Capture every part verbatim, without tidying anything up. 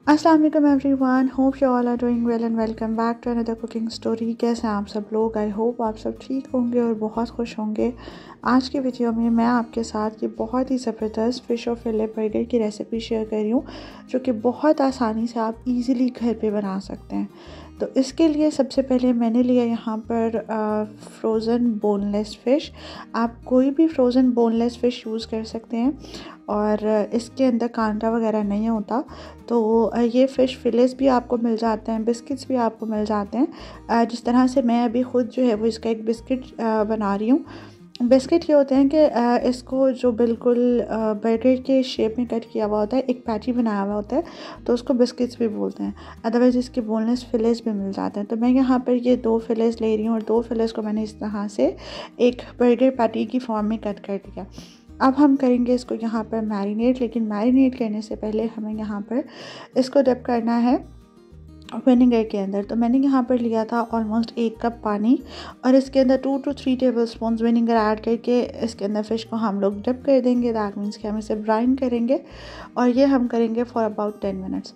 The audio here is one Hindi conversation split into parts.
अस्सलाम वालेकुम everyone, hope you all are doing well and welcome back to another cooking story. कैसे हैं आप सब लोग? आई होप आप सब ठीक होंगे और बहुत खुश होंगे। आज की वीडियो में मैं आपके साथ ये बहुत ही ज़बरदस्त फ़िश और फिले बर्गर की रेसिपी शेयर कर रही हूँ, जो कि बहुत आसानी से आप इजीली घर पे बना सकते हैं। तो इसके लिए सबसे पहले मैंने लिया यहाँ पर फ्रोज़न बोनलेस फ़िश। आप कोई भी फ्रोज़न बोनलेस फ़िश यूज़ कर सकते हैं और इसके अंदर कांटा वगैरह नहीं होता। तो ये फ़िश फिलेस भी आपको मिल जाते हैं, बिस्किट्स भी आपको मिल जाते हैं। जिस तरह से मैं अभी ख़ुद जो है वो इसका एक बिस्किट बना रही हूँ। बिस्किट ये होते हैं कि इसको जो बिल्कुल बर्गर के शेप में कट किया हुआ होता है, एक पैटी बनाया हुआ होता है, तो उसको बिस्किट्स भी बोलते हैं। अदरवाइज़ इसके बोनलेस फिलेस भी मिल जाते हैं। तो मैं यहाँ पर ये दो फिलेस ले रही हूँ और दो फिलेस को मैंने इस तरह से एक बर्गर पैटी की फॉर्म में कट कर दिया। अब हम करेंगे इसको यहाँ पर मैरिनेट, लेकिन मैरिनेट करने से पहले हमें यहाँ पर इसको डिप करना है विनेगर के अंदर। तो मैंने यहाँ पर लिया था ऑलमोस्ट एक कप पानी और इसके अंदर two to three tablespoon vinegar add करके इसके अंदर फ़िश को हम लोग डिप कर देंगे। दैट मीन्स कि हम इसे ब्राइन करेंगे और ये हम करेंगे for about ten minutes.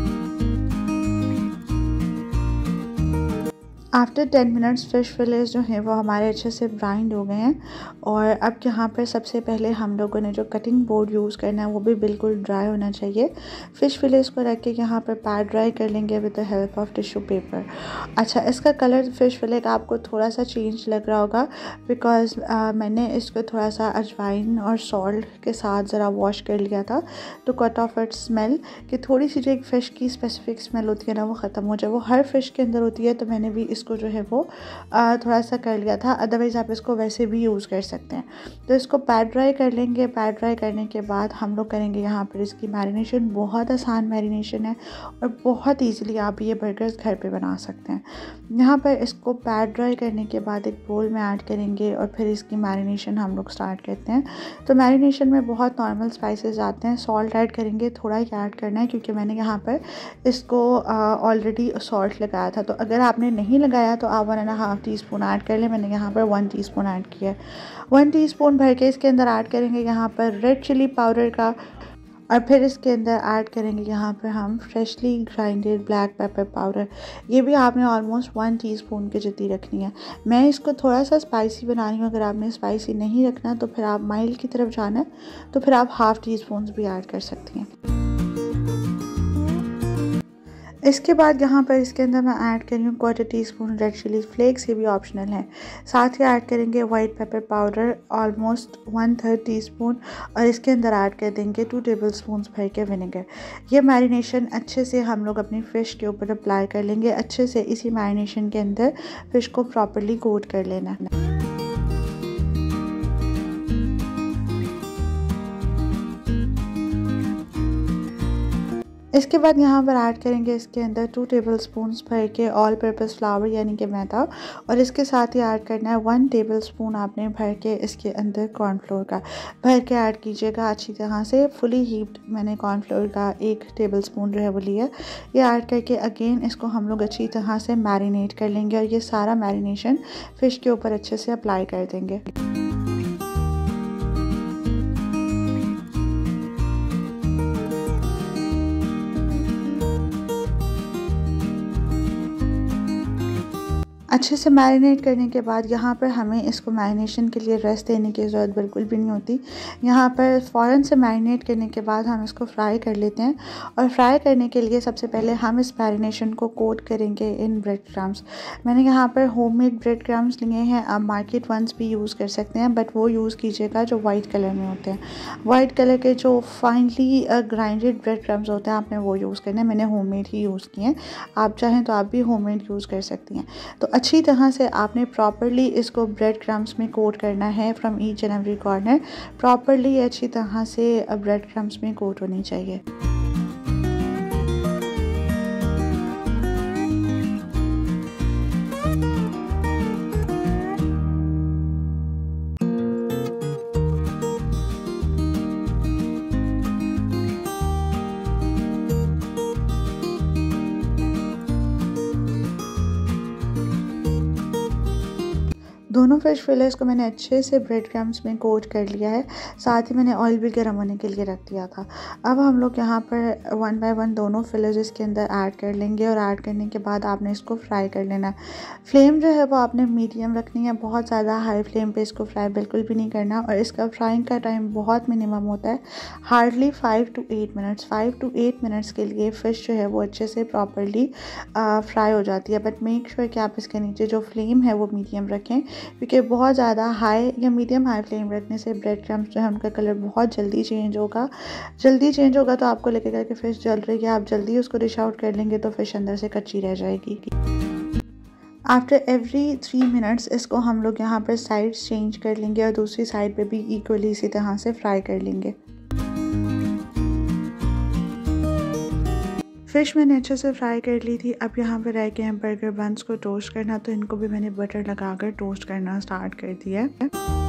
After ten minutes fish fillets जो हैं वो हमारे अच्छे से ब्राइंड हो गए हैं। और अब यहाँ पर सबसे पहले हम लोगों ने जो कटिंग बोर्ड यूज़ करना है वो भी बिल्कुल ड्राई होना चाहिए। फ़िश फिलेस को रख के यहाँ पर पैड ड्राई कर लेंगे with the help of tissue paper. अच्छा, इसका कलर फ़िश फिले का आपको थोड़ा सा चेंज लग रहा होगा बिकॉज़ मैंने इसको थोड़ा सा अजवाइन और सॉल्ट के साथ ज़रा वॉश कर लिया था to cut off it smell, कि थोड़ी सी जो एक फ़िश की स्पेसिफिक स्मेल होती है ना वो ख़त्म हो जाए। वो हर फ़िश के अंदर होती है, तो मैंने भी इसको जो है वो आ, थोड़ा सा कर लिया था। अदरवाइज़ आप इसको वैसे भी यूज़ कर सकते हैं। तो इसको पैड ड्राई कर लेंगे। पैड ड्राई करने के बाद हम लोग करेंगे यहाँ पर इसकी मैरिनेशन। बहुत आसान मैरिनेशन है और बहुत ईजीली आप ये बर्गर्स घर पे बना सकते हैं। यहाँ पर इसको पैड ड्राई करने के बाद एक बोल में ऐड करेंगे और फिर इसकी मैरिनेशन हम लोग स्टार्ट करते हैं। तो मैरिनेशन में बहुत नॉर्मल स्पाइसेस आते हैं। सॉल्ट ऐड करेंगे, थोड़ा ही ऐड करना है क्योंकि मैंने यहाँ पर इसको ऑलरेडी सॉल्ट लगाया था। तो अगर आपने नहीं लगाया तो आप one and half teaspoon add कर लें। मैंने यहाँ पर वन टी स्पून ऐड किया है। वन टी स्पून भर के इसके अंदर ऐड करेंगे यहाँ पर रेड चिली पाउडर का, और फिर इसके अंदर ऐड करेंगे यहाँ पर हम freshly grinded black pepper powder. ये भी आपने ऑलमोस्ट वन टीस्पून के जितनी रखनी है। मैं इसको थोड़ा सा स्पाइसी बना रही हूँ। अगर आपने स्पाइसी नहीं रखना तो फिर आप माइल्ड की तरफ जाना है तो फिर आप हाफ़ टी स्पून भी ऐड कर सकती हैं। इसके बाद यहाँ पर इसके अंदर मैं ऐड कर रही हूँ quarter teaspoon red chilli flakes. ये भी ऑप्शनल है। साथ ही ऐड करेंगे white pepper powder almost one third teaspoon, और इसके अंदर ऐड कर देंगे टू टेबल स्पून भर के विनेगर। ये मैरिनेशन अच्छे से हम लोग अपनी फ़िश के ऊपर अप्लाई कर लेंगे। अच्छे से इसी मैरिनेशन के अंदर फ़िश को प्रॉपरली कोट कर लेना है। इसके बाद यहाँ पर ऐड करेंगे इसके अंदर टू टेबल स्पून भर के ऑल पर्पस फ्लावर यानी कि मैदा, और इसके साथ ही ऐड करना है वन टेबल स्पून आपने भर के इसके अंदर कॉर्नफ्लोर का भर के ऐड कीजिएगा अच्छी तरह से। फुली हीप्ड मैंने कॉर्नफ्लोर का एक टेबल स्पून जो है वो लिया। ये ऐड करके अगेन इसको हम लोग अच्छी तरह से मैरिनेट कर लेंगे और ये सारा मैरिनेशन फ़िश के ऊपर अच्छे से अप्लाई कर देंगे। अच्छे से मैरिनेट करने के बाद यहाँ पर हमें इसको मैरिनेशन के लिए रेस्ट देने की ज़रूरत बिल्कुल भी नहीं होती। यहाँ पर फ़ौरन से मैरिनेट करने के बाद हम इसको फ्राई कर लेते हैं। और फ्राई करने के लिए सबसे पहले हम इस मैरिनेशन को कोट करेंगे इन ब्रेड क्रम्स। मैंने यहाँ पर होममेड ब्रेड क्रम्स लिए हैं। आप मार्केट वंस भी यूज़ कर सकते हैं, बट वो यूज़ कीजिएगा जो वाइट कलर में होते हैं। वाइट कलर के जो फाइनली ग्राइंडेड ब्रेड क्रम्स होते हैं आपने वो यूज़ करने हैं। मैंने होममेड ही यूज़ किए हैं। आप चाहें तो आप भी होममेड यूज़ कर सकती हैं। तो अच्छी तरह से आपने प्रॉपरली इसको ब्रेड क्रम्स में कोट करना है from each end every corner. Properly अच्छी तरह से ब्रेड क्रम्स में कोट होनी चाहिए। दोनों फ़िश फिलेस को मैंने अच्छे से ब्रेड क्रम्स में कोट कर लिया है, साथ ही मैंने ऑयल भी गर्म होने के लिए रख दिया था। अब हम लोग यहाँ पर वन बाय वन दोनों फिलेस इसके अंदर ऐड कर लेंगे और ऐड करने के बाद आपने इसको फ्राई कर लेना है। फ्लेम जो है वो आपने मीडियम रखनी है, बहुत ज़्यादा हाई फ्लेम पे इसको फ्राई बिल्कुल भी नहीं करना। और इसका फ्राइंग का टाइम बहुत मिनिमम होता है, hardly five to eight minutes five to eight minutes के लिए फ़िश जो है वो अच्छे से प्रॉपरली फ्राई हो जाती है। बट मेक श्योर कि आप इसके नीचे जो फ्लेम है वो मीडियम रखें, क्योंकि बहुत ज़्यादा हाई या मीडियम हाई फ्लेम रखने से ब्रेड क्रम्स जो है उनका कलर बहुत जल्दी चेंज होगा। जल्दी चेंज होगा तो आपको लगेगा कि फ़िश जल रही है, आप जल्दी उसको डिश आउट कर लेंगे तो फ़िश अंदर से कच्ची रह जाएगी। आफ्टर एवरी थ्री मिनट्स इसको हम लोग यहाँ पर साइड्स चेंज कर लेंगे और दूसरी साइड पे भी इक्वली इसी तरह से फ्राई कर लेंगे। फ़िश मैंने अच्छे से फ्राई कर ली थी। अब यहाँ पर रह गए हैं बर्गर बन्स को टोस्ट करना, तो इनको भी मैंने बटर लगाकर टोस्ट करना स्टार्ट कर दिया है।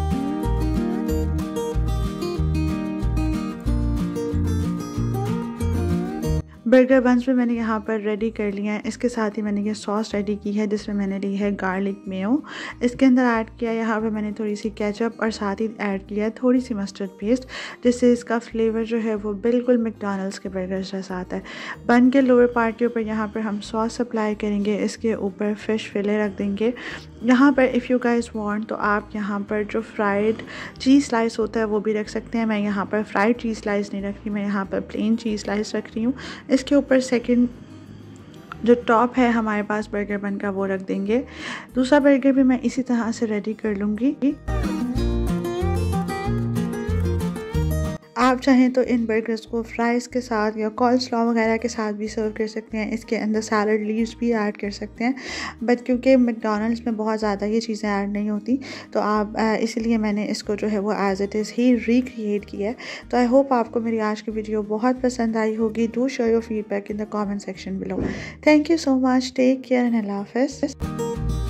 बर्गर बन्स भी मैंने यहाँ पर रेडी कर लिया है। इसके साथ ही मैंने ये सॉस रेडी की है जिसमें मैंने ली है गार्लिक मेयो। इसके अंदर ऐड किया यहाँ पे मैंने थोड़ी सी केचप और साथ ही ऐड किया है थोड़ी सी मस्टर्ड पेस्ट, जिससे इसका फ्लेवर जो है वो बिल्कुल मैकडॉनल्ड्स के बर्गर्स जैसा आता है। बन के लोअर पार्ट के ऊपर यहाँ पर हम सॉस अप्लाई करेंगे, इसके ऊपर फ़िश फिले रख देंगे। यहाँ पर इफ़ यू गाइस वांट तो आप यहाँ पर जो फ्राइड चीज़ स्लाइस होता है वो भी रख सकते हैं। मैं यहाँ पर फ्राइड चीज़ स्लाइस नहीं रख रही, मैं यहाँ पर प्लेन चीज़ स्लाइस रख रही हूँ। इसके ऊपर सेकंड जो टॉप है हमारे पास बर्गर बन का वो रख देंगे। दूसरा बर्गर भी मैं इसी तरह से रेडी कर लूँगी। आप चाहें तो इन बर्गर्स को फ्राइज़ के साथ या कॉल्स्लॉ वगैरह के साथ भी सर्व कर सकते हैं। इसके अंदर सैलड लीव्स भी ऐड कर सकते हैं, बट क्योंकि मैकडॉनल्ड्स में बहुत ज़्यादा ये चीज़ें ऐड नहीं होती तो आप इसलिए मैंने इसको जो है वो एज इट इज़ ही रिक्रिएट किया है। तो आई होप आपको मेरी आज की वीडियो बहुत पसंद आई होगी। Do share your feedback in the comment section below. Thank you so much, take care and अल्लाह हाफ़िज़।